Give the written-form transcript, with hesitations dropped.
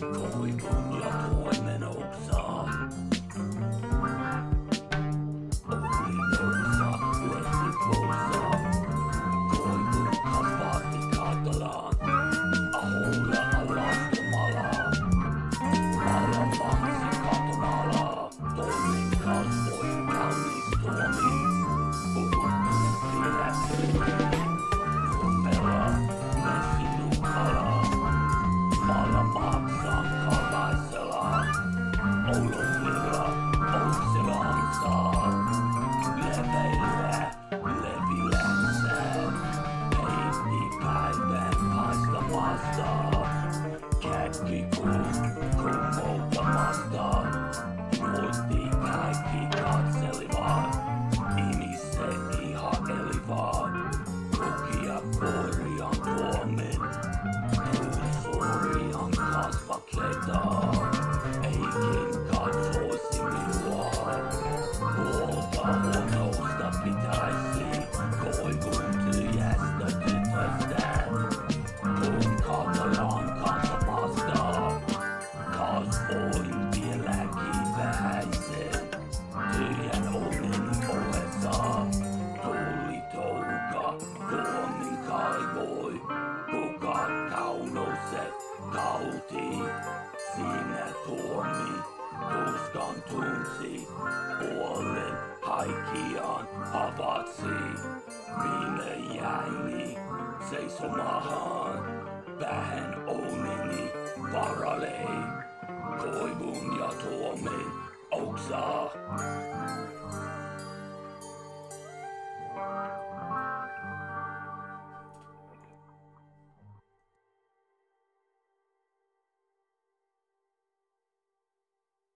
Koivun ja tuomen oksaa. Olin oksa, lehti pousaa. Koivun kasvatti katalaan. Aholla alastomala. Mala maksi katomala. Toinen kasvoin kaunistuomi. Puhuttiin lähtöön. Numpela, messin nukala. Mala maksaa kalaisella. Olosilla, okselansaa. Leveillä, levilänsään. Heitti päivän paistamasta. Kätki kummoutamasta. Nuotti kaikki katselivat. Ihmiset ihailivat. Rukia korjaan tuomen. Suurian kasvakkeita. Eikin katsoisi minua. Huolta huonosta pitäisi. Koivun tyhjästä tytöstä. Kun katalaan kantamasta. Kasvoin vieläkin vähäisen. Tyhjän onnen ohessa. Tuli touka, tuomin kaivoi. Kuka kaunouset kauti. Siinä tuomi, tuskan tunsi. Puolen haikkiaan avatsi. Minne jäini seisomahan. Vähän onneni varalei. Koivun ja tuomen oksaa.